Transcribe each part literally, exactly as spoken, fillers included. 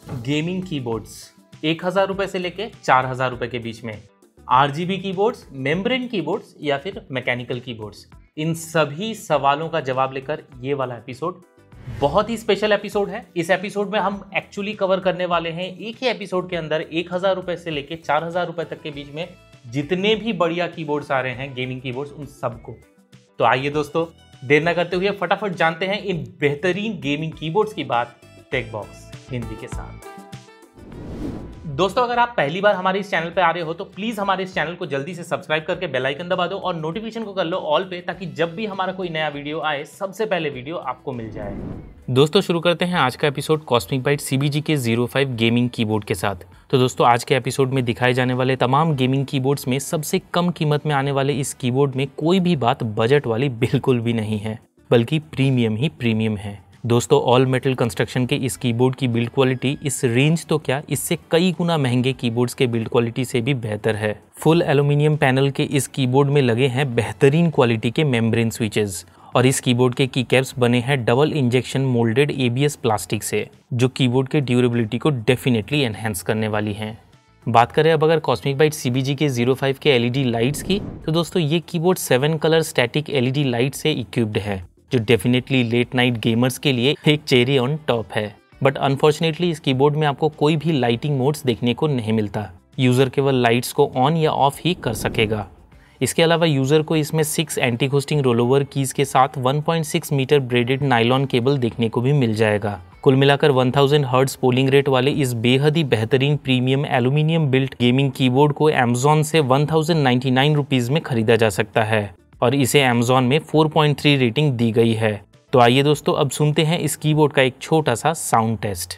Gaming keyboards एक हज़ार रुपये से लेके चार हज़ार रुपये के बीच में, आरजीबी कीबोर्ड्स, मेम्ब्रेन कीबोर्ड्स या फिर मैकेनिकल कीबोर्ड्स, इन सभी सवालों का जवाब लेकर ये वाला एपिसोड बहुत ही स्पेशल एपिसोड है। इस एपिसोड में हम एक्चुअली कवर करने वाले हैं एक ही एपिसोड के अंदर एक हज़ार रुपये से लेके चार हज़ार रुपये तक के बीच में जितने भी बढ़िया कीबोर्ड्स आ रहे हैं, गेमिंग कीबोर्ड्स, उन सबको। तो आइए दोस्तों, देर न करते हुए फटाफट जानते हैं इन बेहतरीन गेमिंग कीबोर्ड्स की बात टेक बॉक्स हिंदी के साथ। दोस्तों, अगर आप पहली बार हमारे इस चैनल पे आ रहे हो तो प्लीज हमारे इस चैनल को जल्दी से सब्सक्राइब करके बेल आइकन दबा दो और नोटिफिकेशन को कर लो ऑल पे, ताकि जब भी हमारा कोई नया वीडियो आए सबसे पहले वीडियो आपको मिल जाए। दोस्तों, शुरू करते हैं आज का episode Cosmic Byte CBG K zero five gaming keyboard के साथ। तो दोस्तों, आज के एपिसोड में दिखाए जाने वाले तमाम गेमिंग कीबोर्ड्स में सबसे कम कीमत में आने वाले इस कीबोर्ड में कोई भी बात बजट वाली बिल्कुल भी नहीं है, बल्कि प्रीमियम ही प्रीमियम है। दोस्तों, ऑल मेटल कंस्ट्रक्शन के इस कीबोर्ड की बिल्ड क्वालिटी इस रेंज तो क्या, इससे कई गुना महंगे कीबोर्ड्स के बिल्ड क्वालिटी से भी बेहतर है। फुल एल्यूमिनियम पैनल के इस कीबोर्ड में लगे हैं बेहतरीन क्वालिटी के मेम्ब्रेन स्विचेस और इस कीबोर्ड के की कैप्स बने हैं double injection moulded ABS plastic से, जो कीबोर्ड के ड्यूरेबिलिटी को डेफिनेटली एनहेंस करने वाली हैं। बात करें अब अगर Cosmic Byte CBG K zero five के एलईडी लाइट्स की, तो दोस्तों ये keyboard seven colour static LED light से इक्विप्ड है, जो डेफिनेटली लेट नाइट गेमर्स के लिए एक चेरी ऑन टॉप है। बट अनफॉर्चुनेटली इस कीबोर्ड में आपको कोई भी लाइटिंग मोड्स देखने को नहीं मिलता। यूजर केवल लाइट्स को ऑन या ऑफ ही कर सकेगा। इसके अलावा यूजर को इसमें six anti ghosting rollover keys के साथ one point six metre braided nylon cable देखने को भी मिल जाएगा। कुल मिलाकर one thousand hertz polling rate वाले इस बेहद ही बेहतरीन premium aluminium built gaming keyboard को अमेज़न से one thousand ninety nine rupees में खरीदा जा सकता है और इसे अमेज़न में फोर पॉइंट थ्री रेटिंग दी गई है। तो आइए दोस्तों, अब सुनते हैं इस कीबोर्ड का एक छोटा सा साउंड टेस्ट।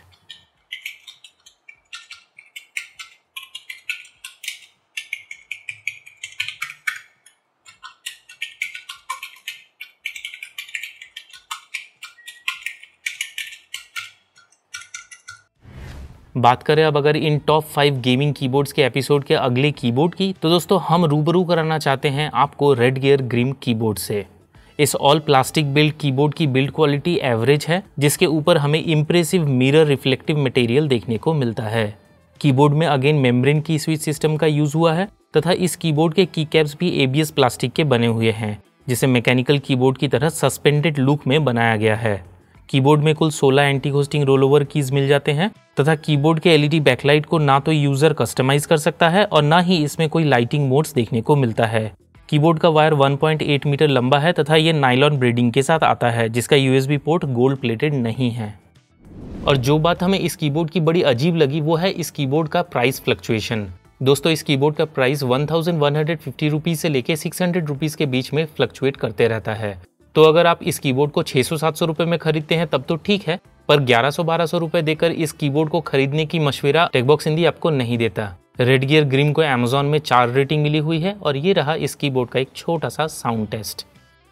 बात करें अब अगर इन टॉप फाइव गेमिंग कीबोर्ड्स के एपिसोड के अगले कीबोर्ड की, तो दोस्तों हम रूबरू कराना चाहते हैं आपको रेड गियर ग्रिम कीबोर्ड से। इस ऑल प्लास्टिक बिल्ड कीबोर्ड की बिल्ड क्वालिटी एवरेज है, जिसके ऊपर हमें इम्प्रेसिव मिरर रिफ्लेक्टिव मटेरियल देखने को मिलता है। कीबोर्ड में अगेन मेम्ब्रेन की स्विच सिस्टम का यूज हुआ है तथा इस कीबोर्ड के की कैप्स भी एबीएस प्लास्टिक के बने हुए हैं, जिसे मैकेनिकल कीबोर्ड की तरह सस्पेंडेड लुक में बनाया गया है। कीबोर्ड में कुल सोलह एंटी घोस्टिंग रोलोवर कीज मिल जाते हैं तथा कीबोर्ड के एलईडी बैकलाइट को ना तो यूजर कस्टमाइज कर सकता है और ना ही इसमें कोई लाइटिंग मोड्स देखने को मिलता है। कीबोर्ड का wire one point eight metre लंबा है तथा ये नाइलॉन ब्रेडिंग के साथ आता है, जिसका यूएसबी पोर्ट गोल्ड प्लेटेड नहीं है। और जो बात हमें इस कीबोर्ड की बड़ी अजीब लगी वो है इस कीबोर्ड का प्राइस फ्लक्चुएशन। दोस्तों, इस कीबोर्ड का price one thousand one hundred fifty rupees से लेके सिक्स हंड्रेड रुपीज के बीच में फ्लक्चुएट करते रहता है। तो अगर आप इस कीबोर्ड को छह सौ सात सौ रुपए में खरीदते हैं तब तो ठीक है, पर ग्यारह सौ बारह सौ रुपए देकर इस कीबोर्ड को खरीदने की मशवरा टेकबॉक्स हिंदी आपको नहीं देता। रेड गियर ग्रिम को अमेज़न में चार रेटिंग मिली हुई है और ये रहा इस कीबोर्ड का एक छोटा सा साउंड टेस्ट।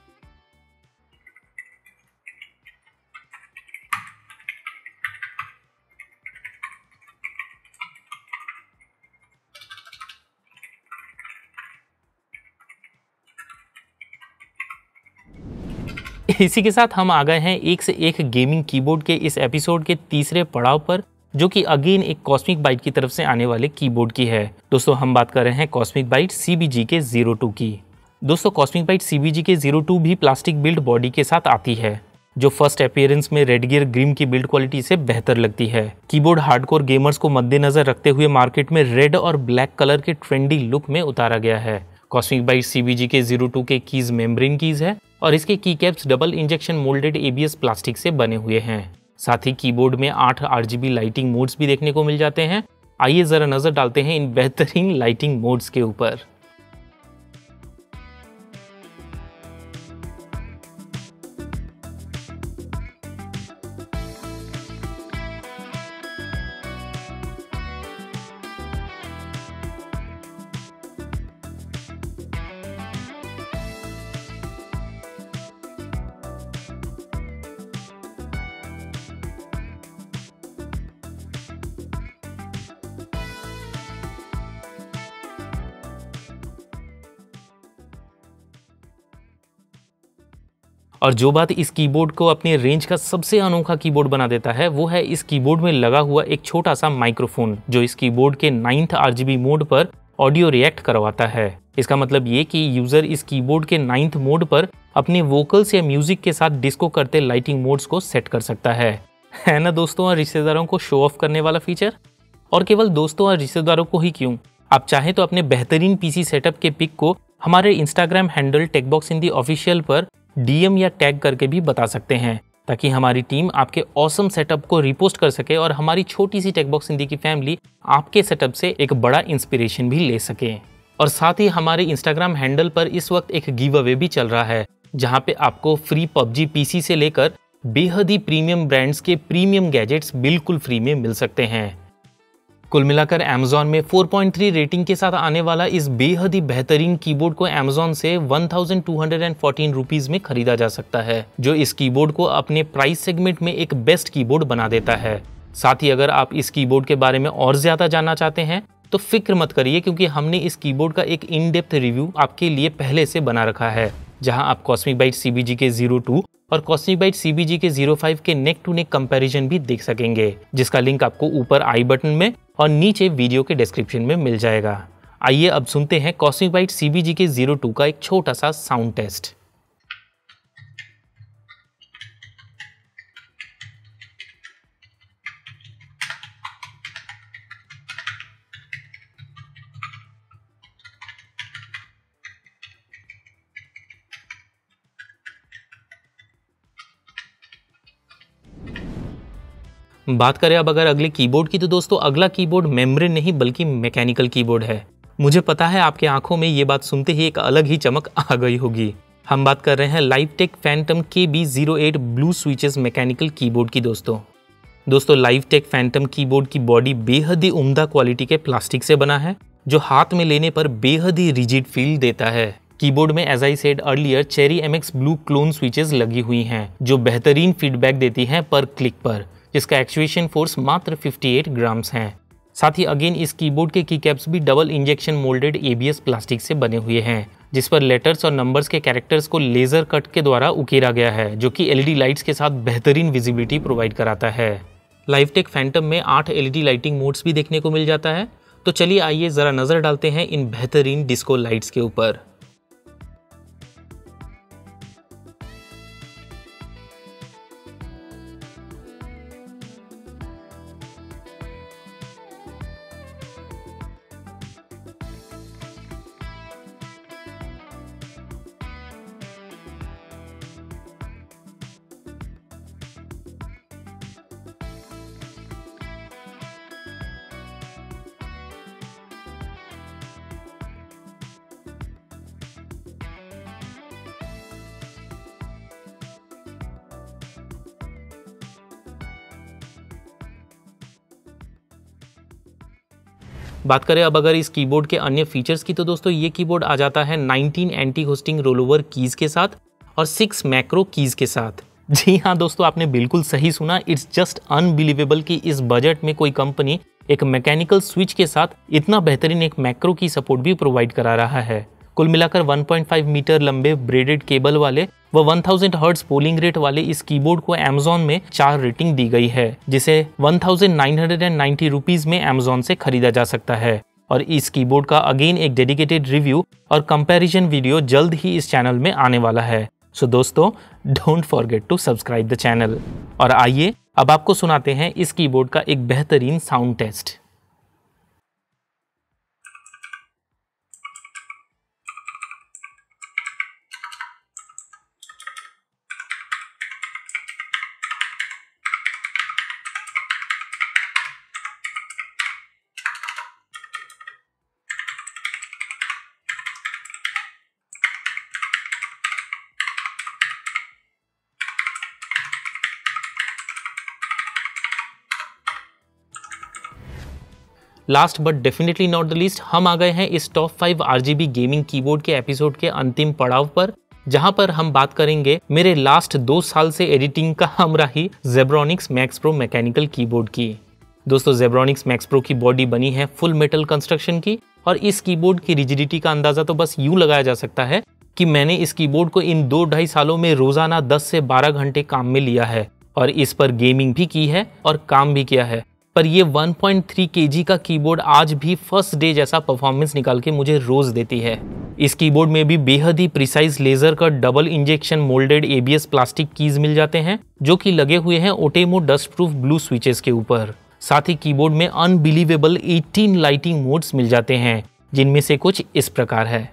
इसी के साथ हम आ गए हैं एक से एक गेमिंग कीबोर्ड के इस एपिसोड के तीसरे पड़ाव पर, जो कि अगेन एक कॉस्मिक बाइट की तरफ से आने वाले कीबोर्ड की है। दोस्तों, हम बात कर रहे हैं Cosmic Byte CBG K zero two की। दोस्तों, Cosmic Byte CBG K zero two भी प्लास्टिक बिल्ड बॉडी के साथ आती है, जो फर्स्ट अपीयरेंस में रेड गियर ग्रिम की बिल्ड क्वालिटी से बेहतर लगती है। कीबोर्ड हार्डकोर गेमर्स को मद्देनजर रखते हुए मार्केट में रेड और ब्लैक कलर के ट्रेंडी लुक में उतारा गया है। Cosmic Byte CBG K zero two के कीज मेम्ब्रेन कीज है और इसके key caps double injection moulded ABS plastic से बने हुए हैं। साथ ही कीबोर्ड में आठ आरजीबी लाइटिंग मोड्स भी देखने को मिल जाते हैं। आइए जरा नजर डालते हैं इन बेहतरीन लाइटिंग मोड्स के ऊपर। और जो बात इस कीबोर्ड को अपने रेंज का सबसे अनोखा कीबोर्ड बना देता है वो है इस कीबोर्ड में लगा हुआ एक छोटा सा माइक्रोफोन, जो इस कीबोर्ड के नाइन्थ आरजीबी मोड पर ऑडियो रिएक्ट करवाता है। इसका मतलब ये कि यूजर इस कीबोर्ड के नाइन्थ मोड पर अपने वोकल्स या म्यूजिक के साथ डिस्को करते लाइटिंग मोड्स को सेट कर सकता है है ना दोस्तों और रिश्तेदारों को शो ऑफ करने वाला फीचर। और केवल दोस्तों और रिश्तेदारों को ही क्यों, आप चाहें तो अपने बेहतरीन पीसी सेटअप के पिक को हमारे Instagram handle Techbox Hindi official पर डीएम या टैग करके भी बता सकते हैं, ताकि हमारी टीम आपके ऑसम सेटअप को रिपोस्ट कर सके और हमारी छोटी सी टेकबॉक्स हिंदी की फैमिली आपके सेटअप से एक बड़ा इंस्पिरेशन भी ले सके। और साथ ही हमारे इंस्टाग्राम हैंडल पर इस वक्त एक गिव अवे भी चल रहा है, जहां पे आपको फ्री पबजी पीसी से लेकर बेहद ही प्रीमियम ब्रांड्स के प्रीमियम गैजेट्स बिल्कुल फ्री में मिल सकते हैं। कुल मिलाकर Amazon में फोर पॉइंट थ्री रेटिंग के साथ आने वाला इस बेहद ही बेहतरीन कीबोर्ड को Amazon से one thousand two hundred fourteen rupees में खरीदा जा सकता है, जो इस कीबोर्ड को अपने प्राइस सेगमेंट में एक बेस्ट कीबोर्ड बना देता है। साथ ही अगर आप इस कीबोर्ड के बारे में और ज्यादा जानना चाहते हैं तो फिक्र मत करिए, क्योंकि हमने इस कीबोर्ड का एक इन डेप्थ रिव्यू आपके लिए पहले से बना रखा है, जहां आप Cosmic Byte CBG K zero two और Cosmic Byte CBG K zero five के नेक टू नेक कंपैरिजन भी देख सकेंगे, जिसका लिंक आपको ऊपर आई बटन में और नीचे वीडियो के डिस्क्रिप्शन में मिल जाएगा। आइए अब सुनते हैं Cosmic Byte CBG K zero two का एक छोटा सा साउंड टेस्ट। बात करें अब अगर अगले कीबोर्ड की, तो दोस्तों अगला कीबोर्ड मेम्ब्रेन नहीं बल्कि मैकेनिकल कीबोर्ड है। मुझे पता है आपके आंखों में ये बात सुनते ही एक अलग ही चमक आ गई होगी। हम बात कर रहे हैं Livetech Phantom K B zero eight blue switches mechanical keyboard की। दोस्तों दोस्तों लाइवटेक फैंटम कीबोर्ड की बॉडी बेहद ही उम्दा क्वालिटी के प्लास्टिक से बना है, जो हाथ में लेने पर बेहद ही रिजिड फील देता है। कीबोर्ड में as I said earlier cherry M X blue clone switches लगी हुई हैं, जो बेहतरीन फीडबैक देती हैं पर क्लिक पर, जिसका एक्चुएशन फोर्स मात्र अट्ठावन ग्राम्स है। साथ ही अगेन इस कीबोर्ड के की कैप्स भी double injection moulded ABS plastic से बने हुए हैं, जिस पर लेटर्स और नंबर्स के कैरेक्टर्स को लेजर कट के द्वारा उकेरा गया है, जो कि एलईडी लाइट्स के साथ बेहतरीन विजिबिलिटी प्रोवाइड कराता है। लाइवटेक फैंटम में आठ एलईडी लाइटिंग मोड्स भी देखने को मिल जाता है। तो चलिए आइए जरा नजर डालते हैं इन बेहतरीन डिस्को लाइट्स के ऊपर। बात करें अब अगर इस कीबोर्ड के अन्य फीचर्स की, तो दोस्तों ये कीबोर्ड आ जाता है nineteen anti ghosting rollover keys के साथ और सिक्स मैक्रो कीज के साथ। जी हाँ दोस्तों, आपने बिल्कुल सही सुना। इट्स जस्ट अनबिलीवेबल कि इस बजट में कोई कंपनी एक मैकेनिकल स्विच के साथ इतना बेहतरीन एक मैक्रो की सपोर्ट भी प्रोवाइड करा रहा है। कुल मिलाकर वन पॉइंट फाइव मीटर लंबे ब्रेडेड केबल वाले व one thousand hertz polling rate वाले इस कीबोर्ड को Amazon में चार रेटिंग दी गई है, जिसे one thousand nine hundred ninety rupees में Amazon से खरीदा जा सकता है। और इस कीबोर्ड का अगेन एक डेडिकेटेड रिव्यू और कंपैरिजन वीडियो जल्द ही इस चैनल में आने वाला है। सो दोस्तों don't forget to subscribe the channel. और आइए अब आपको सुनाते हैं इस कीबोर्ड का एक बेहतरीन sound test. Last but definitely not the least, हम आ गए हैं इस top five RGB gaming keyboard के एपिसोड के अंतिम पड़ाव पर, जहां पर हम बात करेंगे मेरे लास्ट दो साल से एडिटिंग का हमराही Zebronics Max Pro mechanical keyboard की। दोस्तों Zebronics Max Pro की बॉडी बनी है फुल मेटल कंस्ट्रक्शन की, और इस कीबोर्ड की रिजिडिटी का अंदाजा तो बस यूं लगाया जा सकता है कि मैंने इस कीबोर्ड को इन दो ढाई सालों में रोजाना दस से बारह घंटे काम में लिया है और इस पर गेमिंग भी की है और काम भी किया है, पर ये वन पॉइंट थ्री केजी का कीबोर्ड आज भी फर्स्ट डे जैसा परफॉर्मेंस निकाल के मुझे रोज देती है। इस कीबोर्ड में भी बेहद ही प्रिसाइज लेजर का double injection moulded ABS plastic keys मिल जाते हैं जो कि लगे हुए हैं Outemu dust proof blue switches के ऊपर। साथ ही कीबोर्ड में अनबिलीवेबल अठारह लाइटिंग मोड्स मिल जाते हैं, जिनमें से कुछ इस प्रकार है।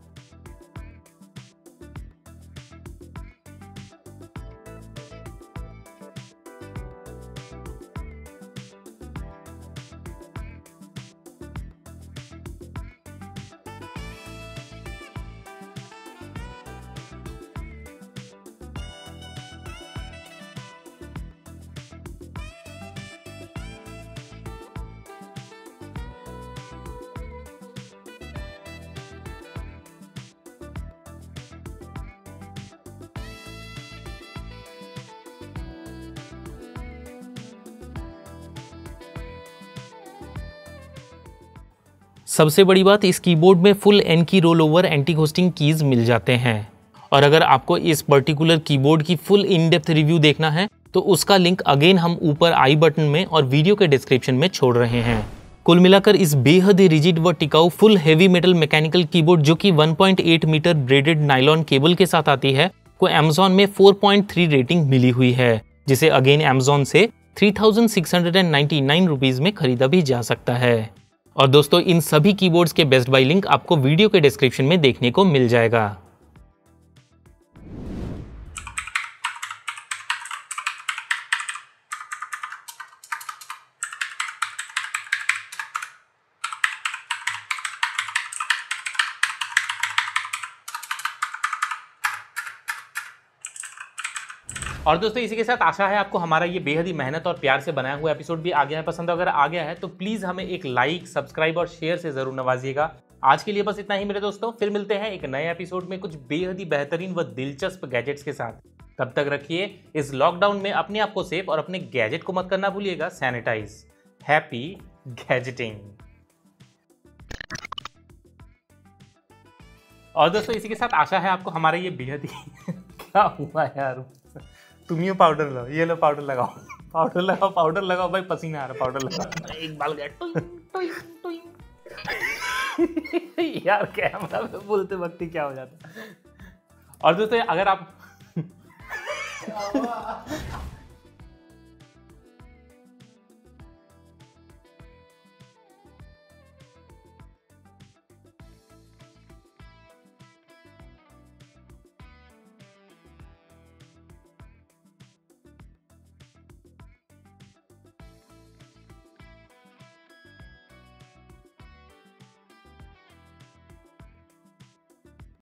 सबसे बड़ी बात, इस कीबोर्ड में full N key roll over anti ghosting keys मिल जाते हैं। और अगर आपको इस पर्टिकुलर कीबोर्ड की फुल इन डेप्थ रिव्यू देखना है तो उसका लिंक अगेन हम ऊपर आई बटन में और वीडियो के डिस्क्रिप्शन में छोड़ रहे हैं। कुल मिलाकर इस बेहद ही रिजिड व टिकाऊ full heavy metal mechanical keyboard जो कि one point eight metre braided nylon cable के साथ आती है को अमेज़न में फोर पॉइंट थ्री रेटिंग मिली हुई है, जिसे अगेन अमेज़न से three thousand six hundred ninety nine rupees में खरीदा भी जा सकता है। और दोस्तों, इन सभी कीबोर्ड्स के बेस्ट बाय लिंक आपको वीडियो के डिस्क्रिप्शन में देखने को मिल जाएगा। और दोस्तों, इसी के साथ आशा है आपको हमारा ये बेहद ही मेहनत और प्यार से बनाया हुआ एपिसोड भी आ गया है पसंद। अगर आ गया है तो प्लीज़ हमें एक लाइक, सब्सक्राइब और शेयर से ज़रूर नवाजिएगा। आज के लिए बस इतना ही मेरे दोस्तों, फिर मिलते हैं एक नए एपिसोड में कुछ बेहद ही बेहतरीन व दिलचस्प गैजेट्स के साथ। तब तक रखिए इस लॉकडाउन में अपने आप को सेफ और अपने गैजेट को मत करना भूलिएगा सैनिटाइज। हैप्पी गैजेटिंग। और दोस्तों, इसी के साथ आशा है आपको हमारा ये बेहद ही क्या हुआ यार, तुम ये पाउडर लो, ये लो पाउडर लगाओ, पाउडर लगाओ, पाउडर लगाओ भाई, पसीना आ रहा, पाउडर लगाओ। एक बाल गया टुई टुई टुई। यार कैमरा में बोलते वक्त ही क्या हो जाता है। और दोस्तों, अगर आप